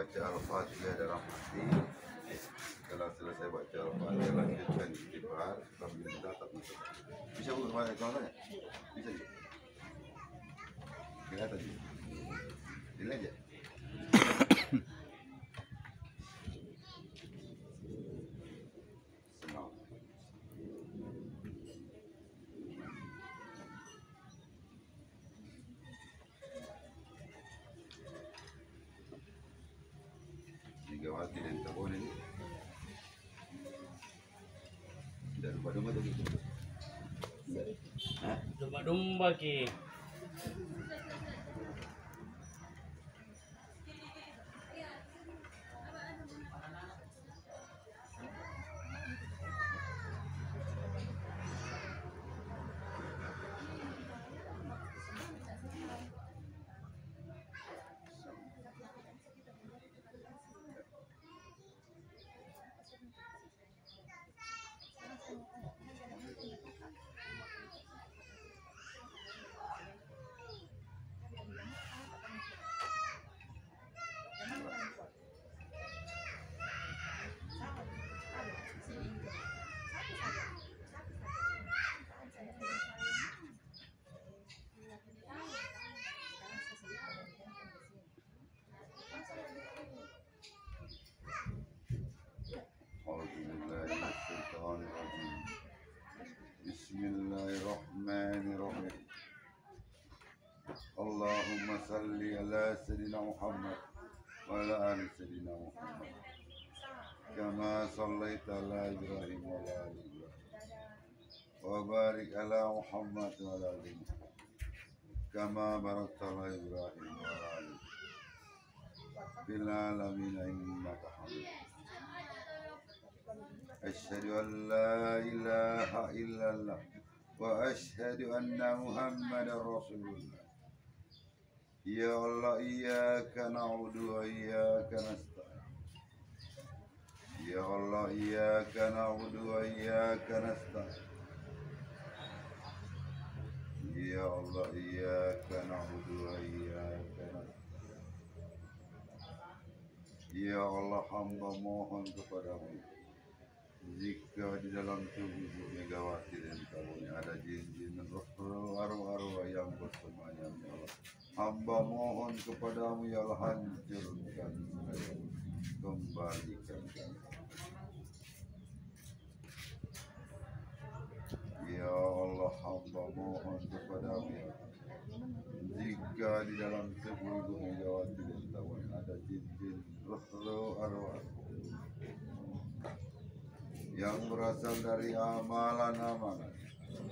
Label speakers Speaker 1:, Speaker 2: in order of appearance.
Speaker 1: baca Al-Fatihah dalam hati. Setelah selesai baca Al-Fatihah, lanjutkan istighfar sambil menatap masa. Bisa buka kemana ya? Bisa ya? Kelihatan ya? Ini aja. Senang. Megawati dan Tabon ini. Dan domba-domba tadi. Hah?
Speaker 2: Domba-domba ki.
Speaker 1: Bismillahirrahmanirrahim. Allahumma salli ala Sayyidina Muhammad wa ala ali Sayyidina Muhammad kama sallaita ala Ibrahim wa ala ali Ibrahim wa barik ala Muhammad wa ala ali Muhammad kama barakta ala Ibrahim wa ala ali fil alamin innaka hamidun. Asyhadu an la ilaha illallah wa asyhadu anna Muhammadar Rasulullah. Ya Allah, iyyaka na'budu wa iyyaka nasta'in. Ya Allah, iyyaka na'budu wa iyyaka nasta'in. Ya Allah, iyyaka na'budu wa iyyaka nasta'in. Ya Allah, hamba mohon kepadamu, jika di dalam tubuh Ibu Megawati dan Tabonnya ada jin-jin dan roh arwah-arwah yang bersemayam, ya Allah, hamba mohon kepadamu, ya Allah, hancurkan mereka, kembalikan kami. Ya Allah, hamba mohon kepadamu, ya Allah, jika di dalam tubuh Ibu Megawati dan Tabonnya ada jin-jin roh arwah yang berasal dari amalan-amalan